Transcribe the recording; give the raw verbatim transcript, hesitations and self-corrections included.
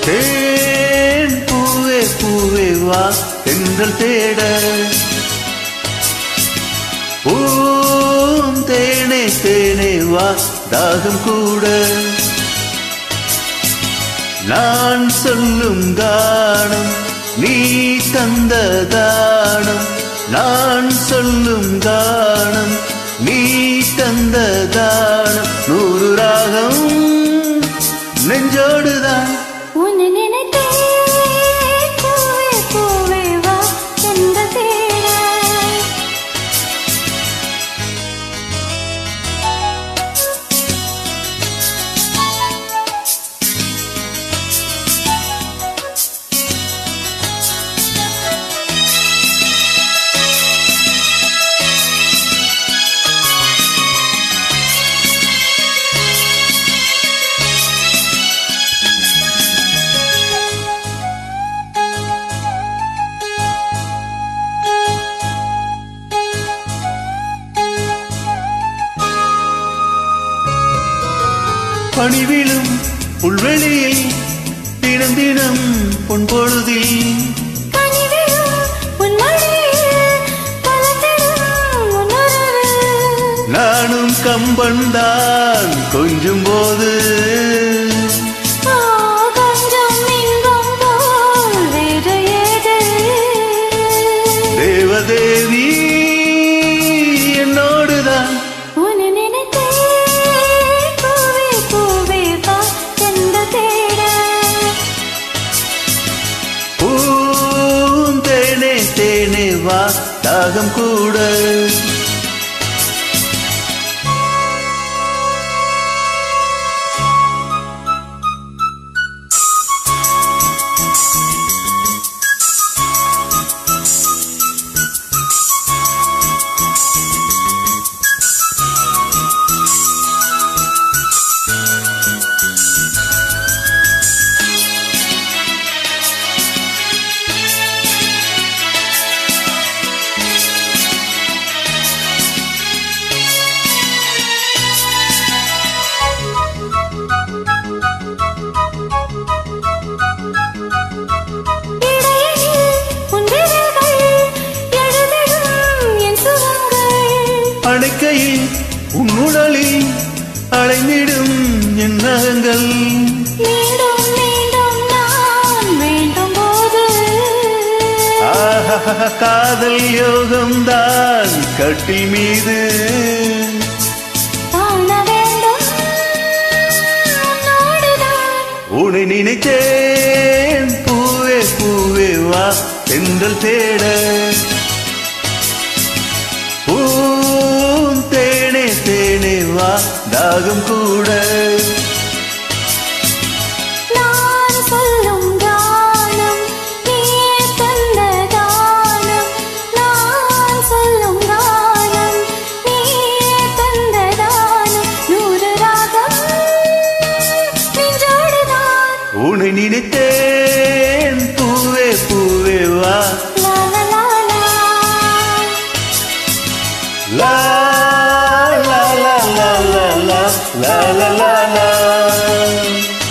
தேன் பூவே பூவே வா தென்றல் தேட பூம் தேனே தேனே வா தாகம் கூட நான் சொல்லும் கானம் நீ தந்த தானம் நான் சொல்லும் கானம் நீ தந்த தானம் நூறு ராகம் நெஞ்சோடுதான் உன்னை நினைத்தே பூவே பூவே வா தென்றல் தேட பணிவிழும் புல்வெளியில் தினம் தினம் பொன் பொழுதில் நானும் கம்பன்தான் கொஞ்சும் போது தேவதேவி என்னோடுதான் தேனே வா தாகம் கூட அணைக்கையில் உன்னுடலில் அலைந்திடும் என் நகங்கள் மீண்டும் மீண்டும் நான் வேண்டும் போது ஆஹா காதல் யோகம்தான் கட்டில் மீது காண வேண்டும் உன்னை நினைத்தேன் பூவே பூவே வா தென்றல் தேட பூம் தேனே தேனே வா தாகம் கூட நான் சொல்லும் கானம் நீ தந்த தானம் நான் சொல்லும் கானம் நீ தந்த தானம் நூறு ராகம் நெஞ்சோடுதான் உன்னை நினைத்தேன் பூவே பூவே வா La la la la la la la la la la